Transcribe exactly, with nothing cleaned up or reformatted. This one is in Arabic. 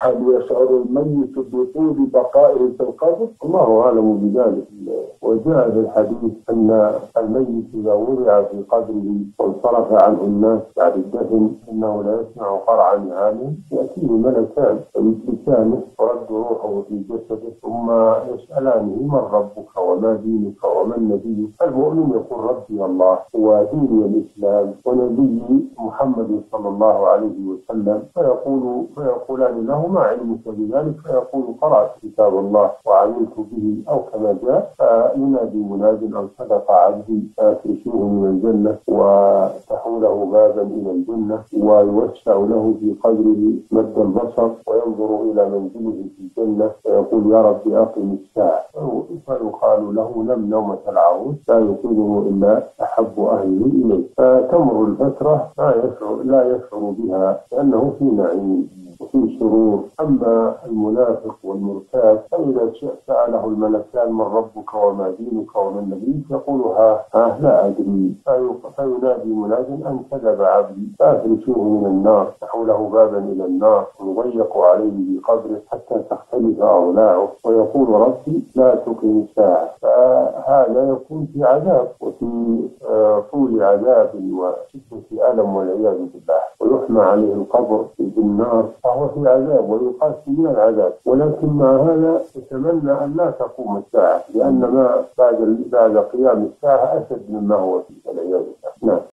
هل يشعر الميت بطول بقائه في القبر؟ الله أعلم بذلك. وجاء في الحديث أن الميت إذا وضع في قبره وانصرف عنه الناس بعد الدفن إنه لا يسمع قرع نعام، يأتيه ملكان فيمسكانه ورد روحه في جسده ثم يسألانه من ربك وما دينك ومن نبيك؟ المؤمن يقول ربي الله وديني الإسلام ونبي محمد صلى الله عليه وسلم، فيقول فيقولان له ما علمك بذلك؟ فيقول قرأت كتاب الله وعملت به أو كما جاء. فينادي مناد أن صدق عبدي فيفرشوه من الجنة ويفتحوا له بابا إلى الجنة ويوسع له في قبره مد البصر وينظر إلى منزله في الجنة فيقول يا رب أقم الساعة، فيقال له نم نومة العروس لا يوقظه إلا أحب أهله إليه. فتمر الفترة لا يشعر, لا يشعر بها لأنه في نعيم وفي سرور. أما المنافق والمرتاب فإذا سأله الملكان من ربك وما دينك ومن نبيك يقول ها ها لا أدري، فينادي مناد أن كذب عبدي فأفرشوه من النار، له بابا إلى النار ويضيق عليه بقبره حتى تختلف أضلاعه ويقول ربي لا تقم الساعة. فهذا يكون في عذاب وفي طول عذاب وشدة ألم والعياذ بالله، ويحمى عليه القبر بالنار فهو في عذاب ويقاس من العذاب. ولكن مع هذا يتمنى أن لا تقوم الساعة لأن ما بعد بعد قيام الساعة أشد مما هو فيه والعياذ بالله. نعم.